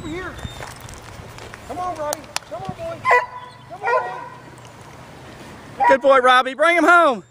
here. Come on, Robbie. Come on, boy. Come on, boy. Good boy, Robbie. Bring him home.